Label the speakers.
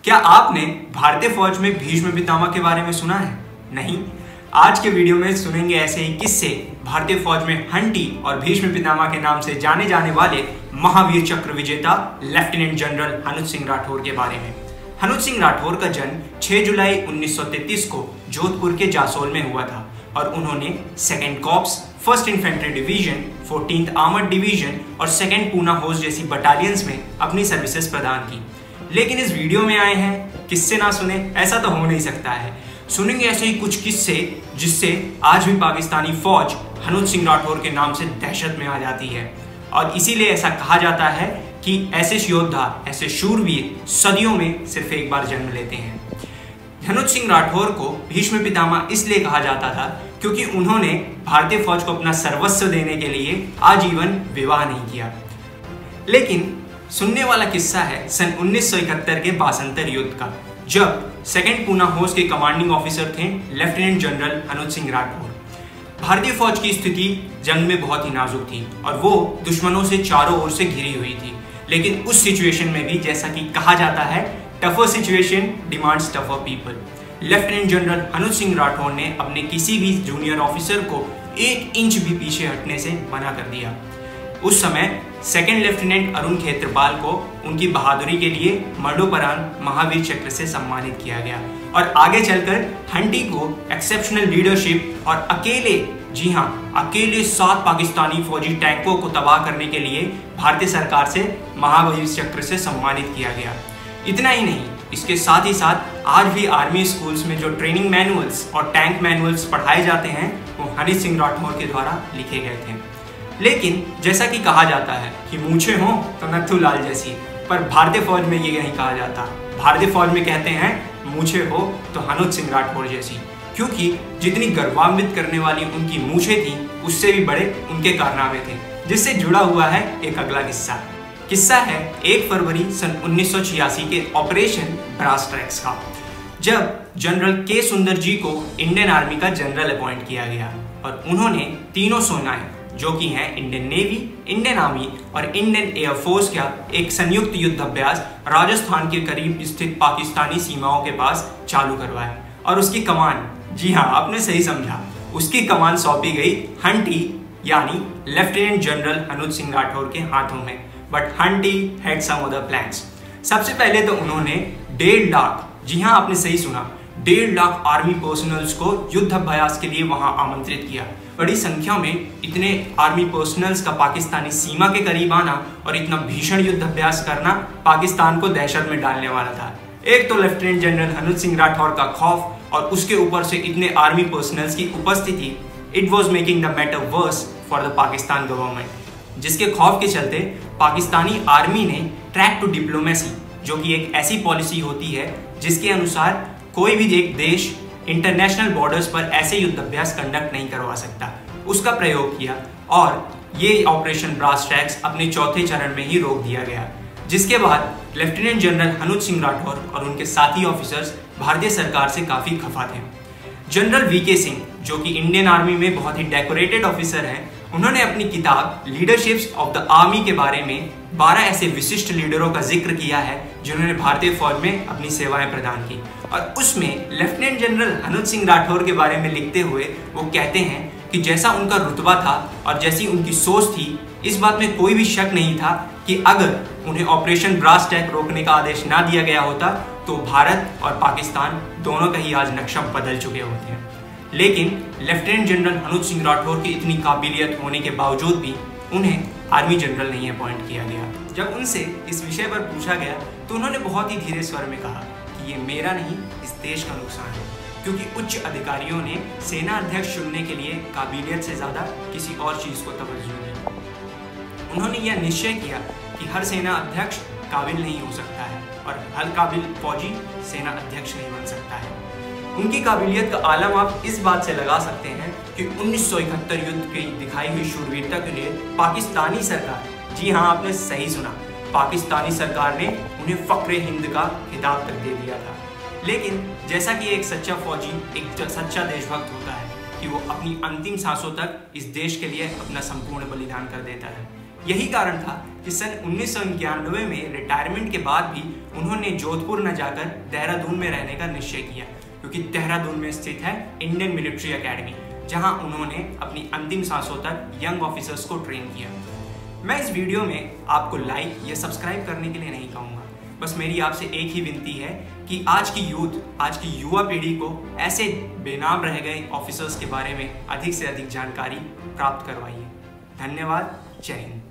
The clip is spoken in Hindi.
Speaker 1: क्या आपने भारतीय फौज में भीष्म पितामह के बारे में सुना है? नहीं। आज के वीडियो में सुनेंगे ऐसे ही किस्से भारतीय फौज में हंटी और भीष्म पितामह के नाम से जाने जाने वाले महावीर चक्र विजेता लेफ्टिनेंट जनरल हनुज सिंह राठौर के बारे में। हनुज सिंह राठौर का जन्म 6 जुलाई 1933 को जोधपुर के जासोल में हुआ था और उन्होंने 2nd corps, 1st infantry division, 14th armoured division और 2nd पूना होस्ट जैसी बटालियंस में अपनी सर्विसेज प्रदान की। लेकिन इस वीडियो में आए हैं किस्से ना सुने, ऐसा तो हो नहीं सकता है। सुनेंगे ऐसे ही कुछ किस्से जिससे आज भी पाकिस्तानी फौज हनुज सिंह राठौर के नाम से दहशत में आ जाती है और इसीलिए ऐसा कहा जाता है कि ऐसे योद्धा, ऐसे शूरवीर सदियों में सिर्फ एक बार जन्म लेते हैं। हनुज सिंह राठौर को भीष्म पितामह इसलिए कहा जाता था क्योंकि उन्होंने भारतीय फौज को अपना सर्वस्व देने के लिए आजीवन विवाह नहीं किया। लेकिन सुनने वाला किस्सा है सन 1971 के बासंतर युद्ध का, जब 2nd पूना होस्ट के कमांडिंग ऑफिसर थे लेफ्टिनेंट जनरल हनुज सिंह राठौर। भारतीय फौज की स्थिति जंग में बहुत ही नाजुक थी और वो दुश्मनों से चारों ओर से घिरी हुई थी। लेकिन उस सिचुएशन में भी, जैसा कि कहा जाता है, tougher situation demands tougher people, lieutenant general Hanuj Singh Rathore ने अपने किसी भी जूनियर ऑफिसर को 1 इंच भी पीछे हटने से मना कर दिया। उस समय 2nd लेफ्टिनेंट अरुण खेत्रपाल को उनकी बहादुरी के लिए मरणोपरांत महावीर चक्र से सम्मानित किया गया और आगे चलकर हंटी को एक्सेप्शनल लीडरशिप और अकेले 7 पाकिस्तानी फौजी टैंकों को तबाह करने के लिए भारतीय सरकार से महावीर चक्र से सम्मानित किया गया। इतना ही नहीं, इसके साथ ही साथ आज भी आर्मी स्कूल्स में जो ट्रेनिंग मैनुअल्स और टैंक मैनुअल्स पढ़ाए जाते हैं वो हनुज सिंह राठौर के द्वारा लिखे गए थे। लेकिन जैसा कि कहा जाता है कि मूछे हो तो नथु लाल जैसी, पर भारतीय फौज में ये नहीं कहा जाता। भारतीय फौज में कहते हैं मूछे हो तो हनुज सिंह राठौर जैसी, क्योंकि जितनी गर्वान्वित करने वाली उनकी मूछे थी उससे भी बड़े उनके कारनामे थे, जिससे जुड़ा हुआ है एक अगला किस्सा है 1 फरवरी सन 1986 के ऑपरेशन ब्रास ट्रैक्स का, जब जनरल के सुंदर जी को इंडियन आर्मी का जनरल अपॉइंट किया गया और उन्होंने तीनों सेनाएं जो कि हैं इंडियन नेवी, इंडियन आर्मी और इंडियन एयरफोर्स का एक संयुक्त युद्ध अभ्यास राजस्थान के करीब स्थित पाकिस्तानी सीमाओं के पास चालू करवाया और उसकी कमान, जी हाँ आपने सही समझा, उसकी कमान सौंपी गई हंटी यानी लेफ्टिनेंट जनरल हनुज सिंह राठौर के हाथों में। But Hunty had some other plans. सबसे पहले तो उन्होंने 1.5 लाख, जी हाँ आपने सही सुना, 1.5 लाख आर्मी पर्सनल्स को युद्ध अभ्यास के लिए वहां आमंत्रित किया। बड़ी संख्या में इतने आर्मी पर्सनल्स का पाकिस्तानी सीमा के करीब आना और इतना भीषण युद्ध अभ्यास करना पाकिस्तान को दहशत में डालने वाला था। एक तो लेफ्टिनेंट जनरल हनुज सिंह राठौर का खौफ और उसके ऊपर से इतने आर्मी पर्सनल्स की उपस्थिति, it was making the matter worse for the Pakistan government, जिसके खौफ के चलते पाकिस्तानी आर्मी ने ट्रैक टू डिप्लोमेसी, जो कि एक ऐसी पॉलिसी होती है जिसके अनुसार कोई भी एक देश इंटरनेशनल बॉर्डर्स पर ऐसे युद्ध अभ्यास कंडक्ट नहीं करवा सकता, उसका प्रयोग किया और ये ऑपरेशन ब्रास ट्रैक्स अपने 4थे चरण में ही रोक दिया गया। जिसके बाद लेफ्टिनेंट जनरल हनुज सिंह राठौर और उनके साथी ऑफिसर्स भारतीय सरकार से काफी खफा थे। जनरल वीके सिंह, जो कि इंडियन आर्मी में बहुत ही डेकोरेटेड ऑफिसर हैं, उन्होंने अपनी किताब लीडरशिप्स ऑफ द आर्मी के बारे में 12 ऐसे विशिष्ट लीडरों का जिक्र किया है जिन्होंने भारतीय फौज में अपनी सेवाएं प्रदान की और उसमें लेफ्टिनेंट जनरल हनुज सिंह राठौर के बारे में लिखते हुए वो कहते हैं कि जैसा उनका रुतबा था और जैसी उनकी सोच थी, इस बात में कोई भी शक नहीं था कि अगर उन्हें ऑपरेशन ब्रास ट्रैक रोकने का आदेश ना दिया गया होता तो भारत और पाकिस्तान दोनों का ही आज नक्शा बदल चुके होते हैं। लेकिन लेफ्टिनेंट जनरल हनुज सिंह राठौर की इतनी काबिलियत होने के बावजूद भी उन्हें आर्मी जनरल नहीं अपॉइंट किया गया। जब उनसे इस विषय पर पूछा गया तो उन्होंने बहुत ही धीरे स्वर में कहा कि ये मेरा नहीं, इस देश का नुकसान है, क्योंकि उच्च अधिकारियों ने सेना अध्यक्ष चुनने के लिए काबिलियत से ज्यादा किसी और चीज को तवज्जो दी। उन्होंने यह निश्चय किया कि हर सेना अध्यक्ष काबिल नहीं हो सकता है और हर काबिल फौजी सेना अध्यक्ष नहीं बन सकता है। उनकी काबिलियत का आलम आप इस बात से लगा सकते हैं कि 1971 युद्ध की दिखाई हुई शूरवीरता के लिए पाकिस्तानी सरकार, जी हाँ आपने सही सुना, पाकिस्तानी सरकार ने उन्हें फक्रे हिंद का खिताब तक दे दिया था। लेकिन जैसा कि एक सच्चा फौजी, एक सच्चा देशभक्त होता है कि वो अपनी अंतिम सांसों तक इस देश के लिए अपना संपूर्ण बलिदान कर देता है। यही कारण था कि सन 1991 में रिटायरमेंट के बाद भी उन्होंने जोधपुर न जाकर देहरादून में रहने का निश्चय किया, क्योंकि देहरादून में स्थित है इंडियन मिलिट्री एकेडमी, जहां उन्होंने अपनी अंतिम सांसों तक यंग ऑफिसर्स को ट्रेन किया। मैं इस वीडियो में आपको लाइक या सब्सक्राइब करने के लिए नहीं कहूँगा, बस मेरी आपसे एक ही विनती है कि आज की युवा पीढ़ी को ऐसे बेनाम रह गए ऑफिसर्स के बारे में अधिक से अधिक जानकारी प्राप्त करवाइए। धन्यवाद। जय हिंद।